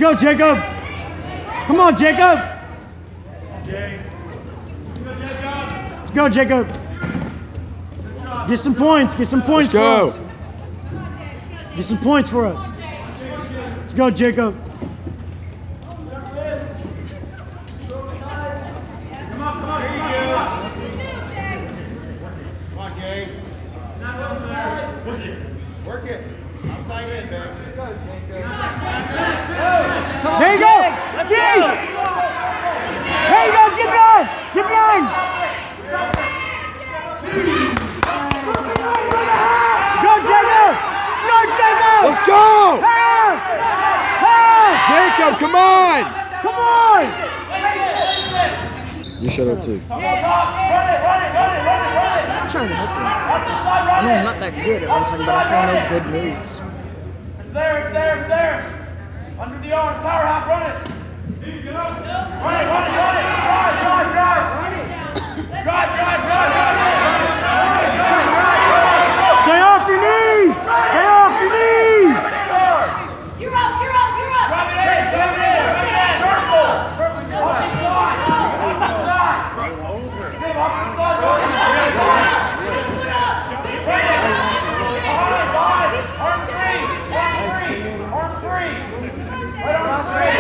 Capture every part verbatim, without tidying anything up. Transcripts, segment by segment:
go, Jacob. Come on, Jacob. Let's go, Jacob. Get some points. Get some points Let's go. for us. Get some points for us. Let's go, Jacob. Work it. Outside in, babe. There you go. D. There you go. Get behind. Get behind. Go, Jacob. Go, Jacob. Let's go. Help. Help. Jacob, come on. Come on. You shut up too. I'm trying to help you. I know I'm not that good at wrestling, but I say no good moves. It's there, it's there, it's there. Under the arm, power hop, run it. Run it, run it, run it. Drive, drive, drive. Drive, drive, drive, drive. Stay off your knees. Stay off your knees. You're up, you're up, you're up. Drive it in, drive it in. Circle. Circle. Off the side. Off the side. Give off the side. Arm three. Arm three. Arm three. Right arm three.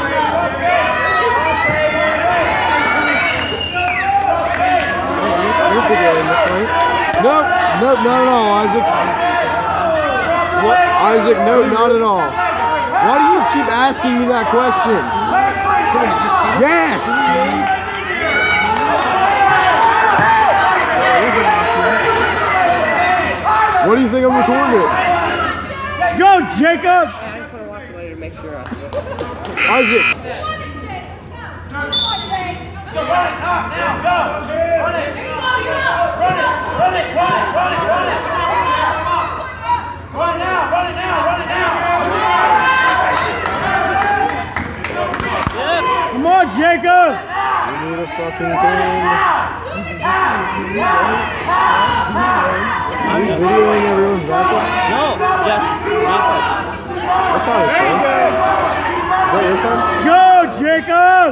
You're videoing this, right? Nope, nope, not at all, Isaac. What? Isaac, no, not at all. Why do you keep asking me that question? Yes! What do you think I'm recording it? Let's go, Jacob. I just want to watch it later to make sure I Isaac. Go, run it, now, now, go. Run it. Run it, run it, run it, run it, run it. Run it now, run it now, run it now. Come on, Jacob. You need a fucking thing. Are you videoing everyone's matches? No, just That's not his phone. Is that your phone? Let's go, Jacob.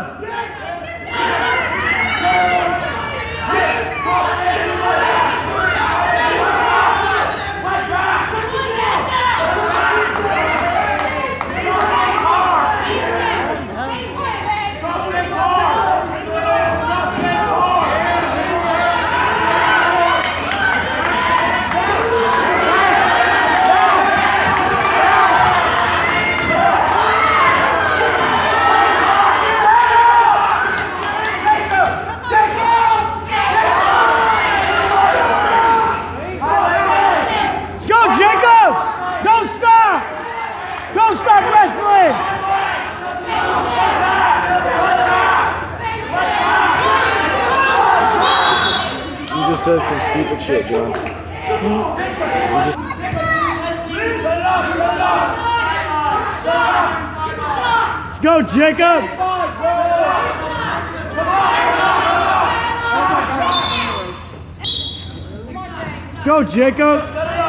Says some stupid shit, John. You just Let's go, Jacob. Let's go, Jacob.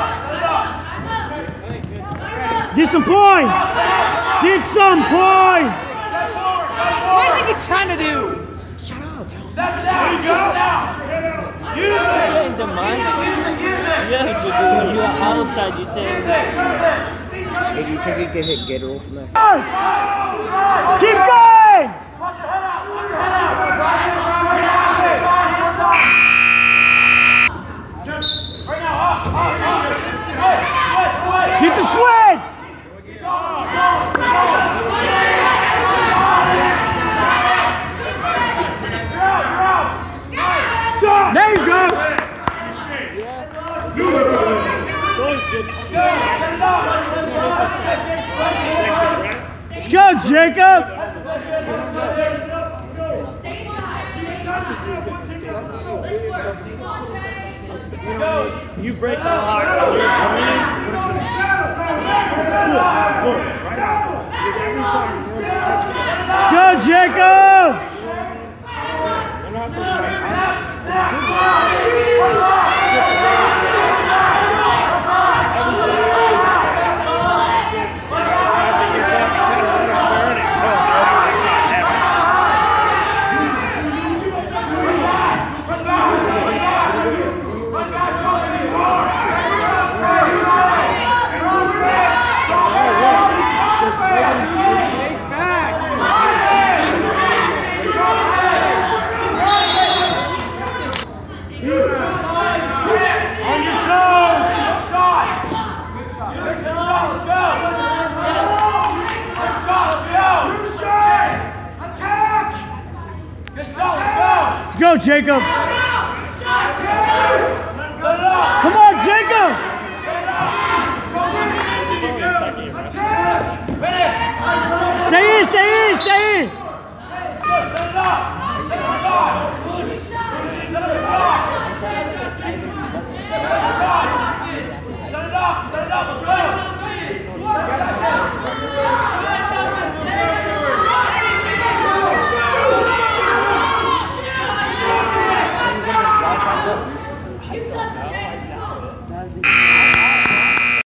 Get some points. Get some points. what do you think he's trying to do? Step it down, you go. Use it. In the mind, yeah, because you are outside, you say. Hey, do you think he could hit Gatorol from there? Keep going. Get the switch. There you go. Let's go, Jacob. You break the heart of your Let's go, Jacob. go, Jacob. Come on, Jacob. Stay in, stay in, stay in. You stop the chain. Come on.